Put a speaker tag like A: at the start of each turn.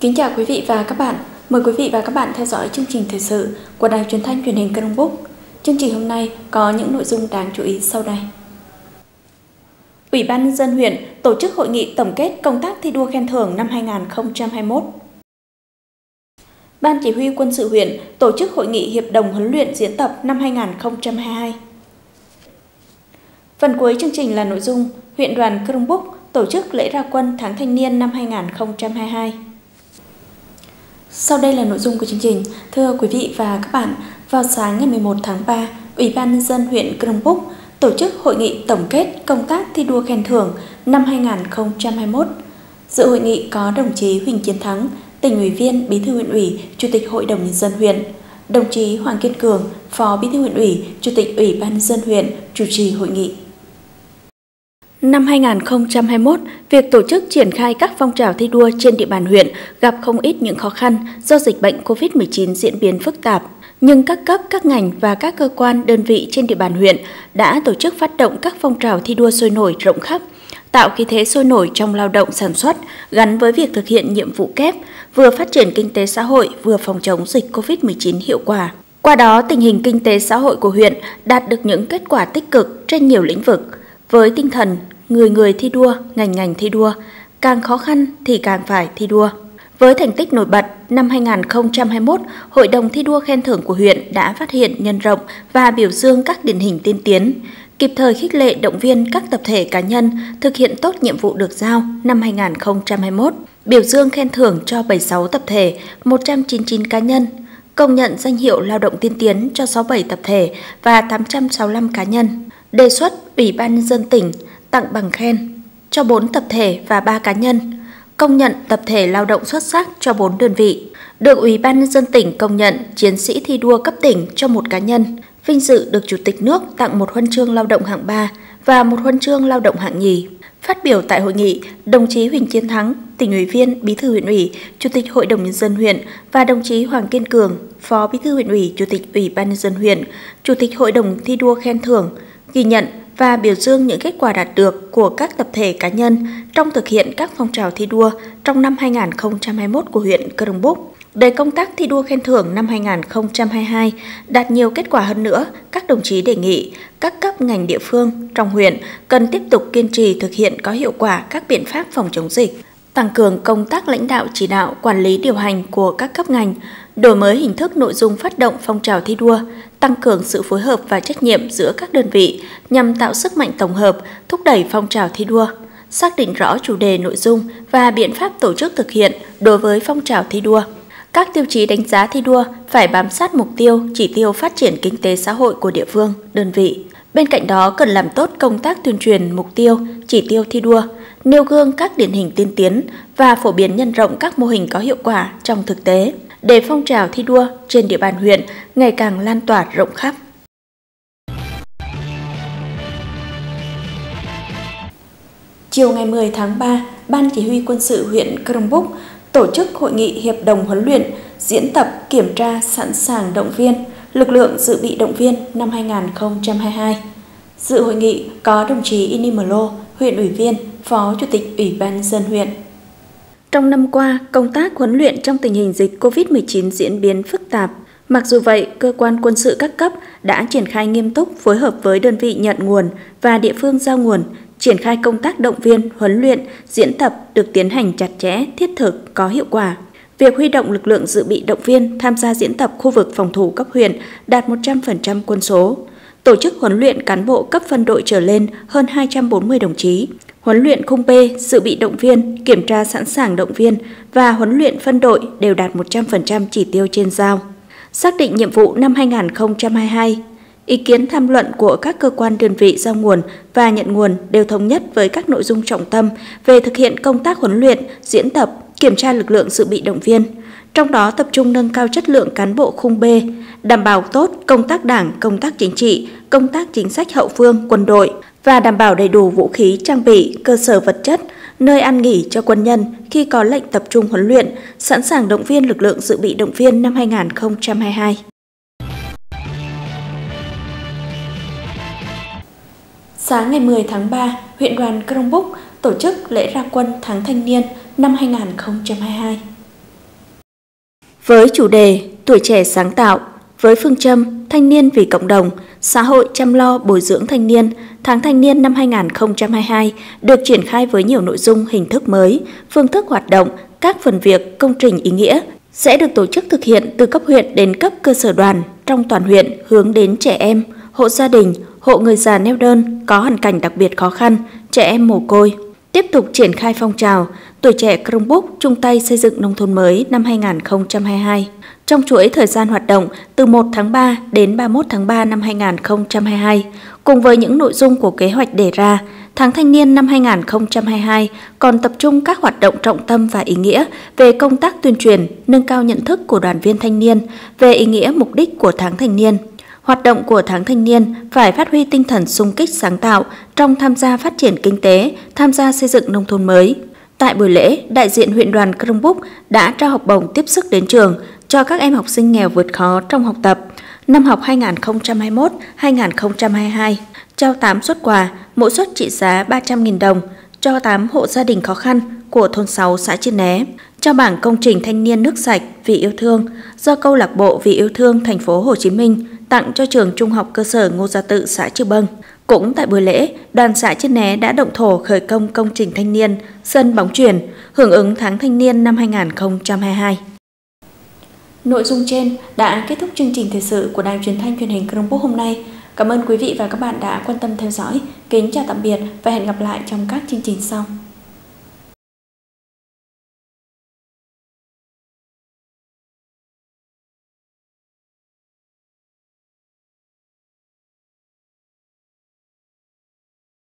A: Kính chào quý vị và các bạn. Mời quý vị và các bạn theo dõi chương trình thời sự của Đài Truyền thanh Truyền hình Crong Búc. Chương trình hôm nay có những nội dung đáng chú ý sau đây. Ủy ban nhân dân huyện tổ chức hội nghị tổng kết công tác thi đua khen thưởng năm 2021. Ban chỉ huy quân sự huyện tổ chức hội nghị hiệp đồng huấn luyện diễn tập năm 2022. Phần cuối chương trình là nội dung huyện đoàn Crong Búc tổ chức lễ ra quân tháng thanh niên năm 2022. Sau đây là nội dung của chương trình. Thưa quý vị và các bạn, vào sáng ngày 11 tháng 3, Ủy ban nhân dân huyện Crong Búc tổ chức hội nghị tổng kết công tác thi đua khen thưởng năm 2021. Dự hội nghị có đồng chí Huỳnh Chiến Thắng, Tỉnh ủy viên, Bí thư huyện ủy, Chủ tịch Hội đồng nhân dân huyện, đồng chí Hoàng Kiên Cường, Phó Bí thư huyện ủy, Chủ tịch Ủy ban nhân dân huyện chủ trì hội nghị. Năm 2021, việc tổ chức triển khai các phong trào thi đua trên địa bàn huyện gặp không ít những khó khăn do dịch bệnh COVID-19 diễn biến phức tạp. Nhưng các cấp, các ngành và các cơ quan, đơn vị trên địa bàn huyện đã tổ chức phát động các phong trào thi đua sôi nổi rộng khắp, tạo khí thế sôi nổi trong lao động sản xuất gắn với việc thực hiện nhiệm vụ kép, vừa phát triển kinh tế xã hội, vừa phòng chống dịch COVID-19 hiệu quả. Qua đó, tình hình kinh tế xã hội của huyện đạt được những kết quả tích cực trên nhiều lĩnh vực, với tinh thần người người thi đua, ngành ngành thi đua, càng khó khăn thì càng phải thi đua. Với thành tích nổi bật, năm 2021, Hội đồng thi đua khen thưởng của huyện đã phát hiện, nhân rộng và biểu dương các điển hình tiên tiến, kịp thời khích lệ động viên các tập thể cá nhân thực hiện tốt nhiệm vụ được giao năm 2021, biểu dương khen thưởng cho 76 tập thể, 199 cá nhân, công nhận danh hiệu lao động tiên tiến cho 67 tập thể và 865 cá nhân. Đề xuất Ủy ban nhân dân tỉnh tặng bằng khen cho 4 tập thể và 3 cá nhân, công nhận tập thể lao động xuất sắc cho 4 đơn vị, được Ủy ban nhân dân tỉnh công nhận chiến sĩ thi đua cấp tỉnh cho 1 cá nhân, vinh dự được Chủ tịch nước tặng 1 huân chương lao động hạng 3 và 1 huân chương lao động hạng nhì. Phát biểu tại hội nghị, đồng chí Huỳnh Chiến Thắng, Tỉnh ủy viên, Bí thư huyện ủy, Chủ tịch Hội đồng nhân dân huyện và đồng chí Hoàng Kiên Cường, Phó Bí thư huyện ủy, Chủ tịch Ủy ban nhân dân huyện, Chủ tịch Hội đồng thi đua khen thưởng, ghi nhận và biểu dương những kết quả đạt được của các tập thể cá nhân trong thực hiện các phong trào thi đua trong năm 2021 của huyện Crong Búc. Để công tác thi đua khen thưởng năm 2022 đạt nhiều kết quả hơn nữa, các đồng chí đề nghị các cấp ngành địa phương trong huyện cần tiếp tục kiên trì thực hiện có hiệu quả các biện pháp phòng chống dịch, tăng cường công tác lãnh đạo chỉ đạo, quản lý điều hành của các cấp ngành, đổi mới hình thức nội dung phát động phong trào thi đua, tăng cường sự phối hợp và trách nhiệm giữa các đơn vị nhằm tạo sức mạnh tổng hợp, thúc đẩy phong trào thi đua, xác định rõ chủ đề, nội dung và biện pháp tổ chức thực hiện đối với phong trào thi đua. Các tiêu chí đánh giá thi đua phải bám sát mục tiêu, chỉ tiêu phát triển kinh tế xã hội của địa phương, đơn vị. Bên cạnh đó cần làm tốt công tác tuyên truyền mục tiêu, chỉ tiêu thi đua, nêu gương các điển hình tiên tiến và phổ biến nhân rộng các mô hình có hiệu quả trong thực tế, để phong trào thi đua trên địa bàn huyện ngày càng lan tỏa rộng khắp. Chiều ngày 10 tháng 3, Ban chỉ huy quân sự huyện Crong Búc tổ chức hội nghị hiệp đồng huấn luyện, diễn tập, kiểm tra, sẵn sàng động viên lực lượng dự bị động viên năm 2022. Dự hội nghị có đồng chí Ini Mlo, huyện ủy viên, Phó Chủ tịch Ủy ban nhân dân huyện. Trong năm qua, công tác huấn luyện trong tình hình dịch COVID-19 diễn biến phức tạp. Mặc dù vậy, cơ quan quân sự các cấp đã triển khai nghiêm túc, phối hợp với đơn vị nhận nguồn và địa phương giao nguồn, triển khai công tác động viên, huấn luyện, diễn tập được tiến hành chặt chẽ, thiết thực, có hiệu quả. Việc huy động lực lượng dự bị động viên tham gia diễn tập khu vực phòng thủ cấp huyện đạt 100% quân số. Tổ chức huấn luyện cán bộ cấp phân đội trở lên hơn 240 đồng chí. Huấn luyện khung B, dự bị động viên, kiểm tra sẵn sàng động viên và huấn luyện phân đội đều đạt 100% chỉ tiêu trên giao. Xác định nhiệm vụ năm 2022, ý kiến tham luận của các cơ quan đơn vị giao nguồn và nhận nguồn đều thống nhất với các nội dung trọng tâm về thực hiện công tác huấn luyện, diễn tập, kiểm tra lực lượng dự bị động viên. Trong đó tập trung nâng cao chất lượng cán bộ khung B, đảm bảo tốt công tác đảng, công tác chính trị, công tác chính sách hậu phương, quân đội và đảm bảo đầy đủ vũ khí, trang bị, cơ sở vật chất, nơi ăn nghỉ cho quân nhân khi có lệnh tập trung huấn luyện, sẵn sàng động viên lực lượng dự bị động viên năm 2022. Sáng ngày 10 tháng 3, huyện đoàn Crong Búc tổ chức lễ ra quân tháng thanh niên năm 2022. Với chủ đề Tuổi trẻ sáng tạo, với phương châm Thanh niên vì cộng đồng, xã hội chăm lo bồi dưỡng thanh niên, tháng thanh niên năm 2022 được triển khai với nhiều nội dung hình thức mới, phương thức hoạt động, các phần việc, công trình ý nghĩa sẽ được tổ chức thực hiện từ cấp huyện đến cấp cơ sở đoàn trong toàn huyện hướng đến trẻ em, hộ gia đình, hộ người già neo đơn có hoàn cảnh đặc biệt khó khăn, trẻ em mồ côi. Tiếp tục triển khai phong trào Tuổi trẻ Crongbuk chung tay xây dựng nông thôn mới năm 2022. Trong chuỗi thời gian hoạt động từ 1 tháng 3 đến 31 tháng 3 năm 2022, cùng với những nội dung của kế hoạch đề ra, tháng thanh niên năm 2022 còn tập trung các hoạt động trọng tâm và ý nghĩa về công tác tuyên truyền, nâng cao nhận thức của đoàn viên thanh niên về ý nghĩa mục đích của tháng thanh niên. Hoạt động của tháng thanh niên phải phát huy tinh thần xung kích sáng tạo trong tham gia phát triển kinh tế, tham gia xây dựng nông thôn mới. Tại buổi lễ, đại diện huyện đoàn Crongbuk đã trao học bổng tiếp sức đến trường cho các em học sinh nghèo vượt khó trong học tập năm học 2021-2022, trao 8 suất quà, mỗi suất trị giá 300.000 đồng cho 8 hộ gia đình khó khăn của thôn 6 xã Chiên Né, trao bảng công trình thanh niên nước sạch vì yêu thương do câu lạc bộ vì yêu thương thành phố Hồ Chí Minh tặng cho trường trung học cơ sở Ngô Gia Tự xã Chư Bâng. Cũng tại buổi lễ, đoàn xã Chiên Né đã động thổ khởi công công trình thanh niên sân bóng chuyền hưởng ứng tháng thanh niên năm 2022. Nội dung trên đã kết thúc chương trình thời sự của Đài Truyền thanh Truyền hình Crongbuk hôm nay. Cảm ơn quý vị và các bạn đã quan tâm theo dõi. Kính chào tạm biệt và hẹn gặp lại trong các chương trình sau.